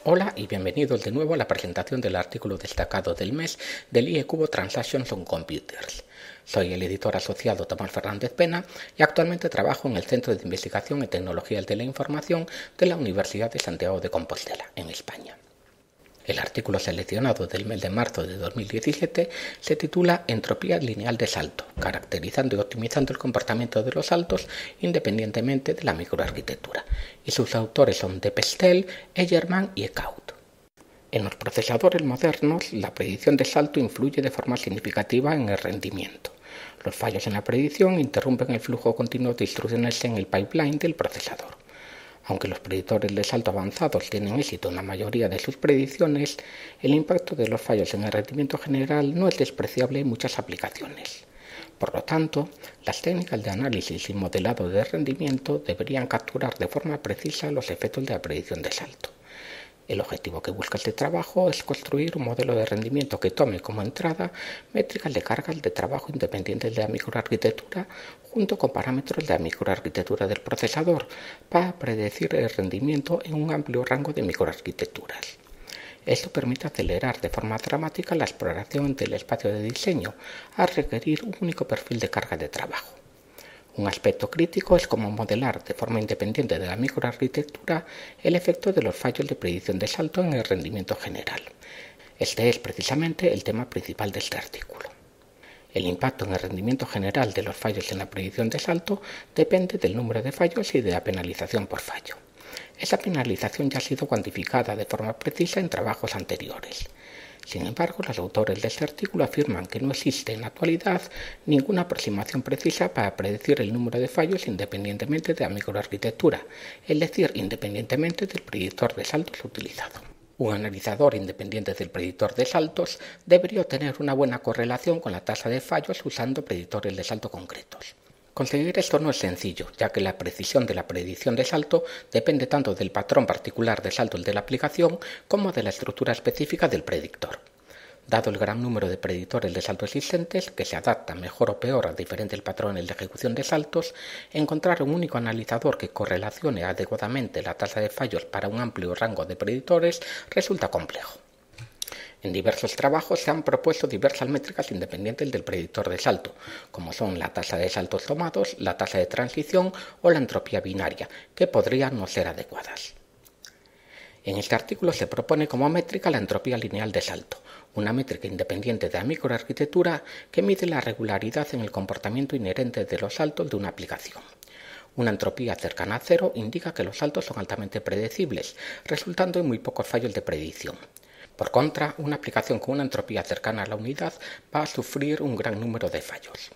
Hola y bienvenidos de nuevo a la presentación del artículo destacado del mes del IE-Cubo Transactions on Computers. Soy el editor asociado Tomás Fernández Pena y actualmente trabajo en el Centro de Investigación en Tecnologías de la Información de la Universidad de Santiago de Compostela, en España. El artículo seleccionado del mes de marzo de 2017 se titula Entropía lineal de salto, caracterizando y optimizando el comportamiento de los saltos independientemente de la microarquitectura, y sus autores son De Pestel, Eyerman y Eckhout. En los procesadores modernos, la predicción de salto influye de forma significativa en el rendimiento. Los fallos en la predicción interrumpen el flujo continuo de instrucciones en el pipeline del procesador. Aunque los predictores de salto avanzados tienen éxito en la mayoría de sus predicciones, el impacto de los fallos en el rendimiento general no es despreciable en muchas aplicaciones. Por lo tanto, las técnicas de análisis y modelado de rendimiento deberían capturar de forma precisa los efectos de la predicción de salto. El objetivo que busca este trabajo es construir un modelo de rendimiento que tome como entrada métricas de cargas de trabajo independientes de la microarquitectura junto con parámetros de la microarquitectura del procesador para predecir el rendimiento en un amplio rango de microarquitecturas. Esto permite acelerar de forma dramática la exploración del espacio de diseño al requerir un único perfil de carga de trabajo. Un aspecto crítico es cómo modelar de forma independiente de la microarquitectura el efecto de los fallos de predicción de salto en el rendimiento general. Este es precisamente el tema principal de este artículo. El impacto en el rendimiento general de los fallos en la predicción de salto depende del número de fallos y de la penalización por fallo. Esa penalización ya ha sido cuantificada de forma precisa en trabajos anteriores. Sin embargo, los autores de este artículo afirman que no existe en la actualidad ninguna aproximación precisa para predecir el número de fallos independientemente de la microarquitectura, es decir, independientemente del predictor de saltos utilizado. Un analizador independiente del predictor de saltos debería obtener una buena correlación con la tasa de fallos usando predictores de salto concretos. Conseguir esto no es sencillo, ya que la precisión de la predicción de salto depende tanto del patrón particular de saltos de la aplicación como de la estructura específica del predictor. Dado el gran número de predictores de salto existentes, que se adaptan mejor o peor a diferentes patrones de ejecución de saltos, encontrar un único analizador que correlacione adecuadamente la tasa de fallos para un amplio rango de predictores resulta complejo. En diversos trabajos se han propuesto diversas métricas independientes del predictor de salto, como son la tasa de saltos tomados, la tasa de transición o la entropía binaria, que podrían no ser adecuadas. En este artículo se propone como métrica la entropía lineal de salto, una métrica independiente de la microarquitectura que mide la regularidad en el comportamiento inherente de los saltos de una aplicación. Una entropía cercana a cero indica que los saltos son altamente predecibles, resultando en muy pocos fallos de predicción. Por contra, una aplicación con una entropía cercana a la unidad va a sufrir un gran número de fallos.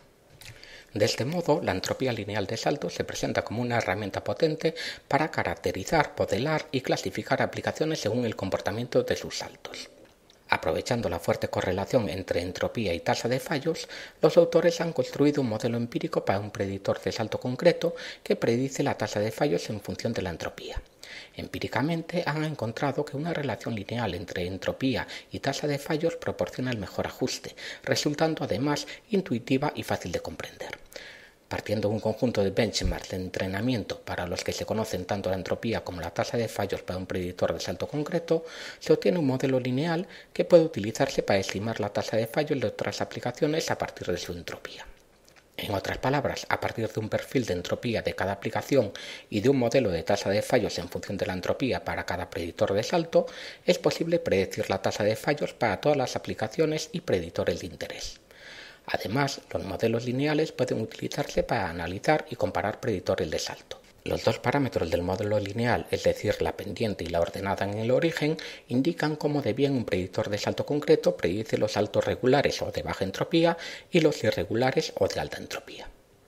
De este modo, la entropía lineal de salto se presenta como una herramienta potente para caracterizar, modelar y clasificar aplicaciones según el comportamiento de sus saltos. Aprovechando la fuerte correlación entre entropía y tasa de fallos, los autores han construido un modelo empírico para un predictor de salto concreto que predice la tasa de fallos en función de la entropía. Empíricamente han encontrado que una relación lineal entre entropía y tasa de fallos proporciona el mejor ajuste, resultando además intuitiva y fácil de comprender. Partiendo de un conjunto de benchmarks de entrenamiento para los que se conocen tanto la entropía como la tasa de fallos para un predictor de salto concreto, se obtiene un modelo lineal que puede utilizarse para estimar la tasa de fallos de otras aplicaciones a partir de su entropía. En otras palabras, a partir de un perfil de entropía de cada aplicación y de un modelo de tasa de fallos en función de la entropía para cada predictor de salto, es posible predecir la tasa de fallos para todas las aplicaciones y predictores de interés. Además, los modelos lineales pueden utilizarse para analizar y comparar predictores de salto. Los dos parámetros del modelo lineal, es decir, la pendiente y la ordenada en el origen, indican cómo de bien un predictor de salto concreto predice los saltos regulares o de baja entropía y los irregulares o de alta entropía.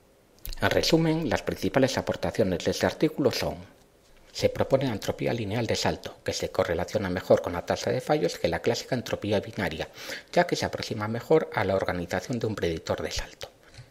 En resumen, las principales aportaciones de este artículo son: se propone la entropía lineal de salto, que se correlaciona mejor con la tasa de fallos que la clásica entropía binaria, ya que se aproxima mejor a la organización de un predictor de salto.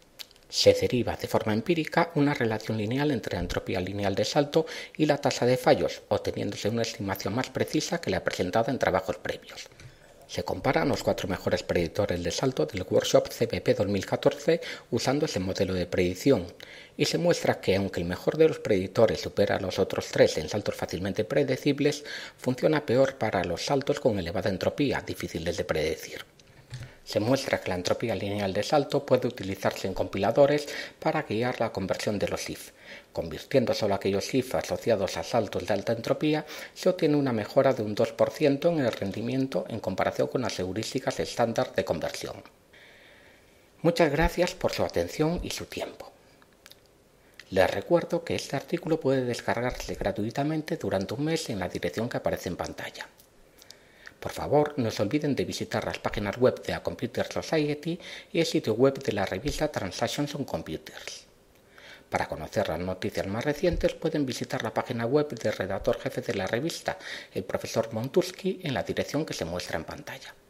Se deriva de forma empírica una relación lineal entre la entropía lineal de salto y la tasa de fallos, obteniéndose una estimación más precisa que la presentada en trabajos previos. Se comparan los 4 mejores predictores de salto del workshop CBP 2014 usando ese modelo de predicción y se muestra que aunque el mejor de los predictores supera a los otros tres en saltos fácilmente predecibles, funciona peor para los saltos con elevada entropía, difíciles de predecir. Se muestra que la entropía lineal de salto puede utilizarse en compiladores para guiar la conversión de los if. Convirtiendo solo aquellos if asociados a saltos de alta entropía, se obtiene una mejora de un 2% en el rendimiento en comparación con las heurísticas estándar de conversión. Muchas gracias por su atención y su tiempo. Les recuerdo que este artículo puede descargarse gratuitamente durante un mes en la dirección que aparece en pantalla. Por favor, no se olviden de visitar las páginas web de la Computer Society y el sitio web de la revista Transactions on Computers. Para conocer las noticias más recientes pueden visitar la página web del redactor jefe de la revista, el profesor Montusky, en la dirección que se muestra en pantalla.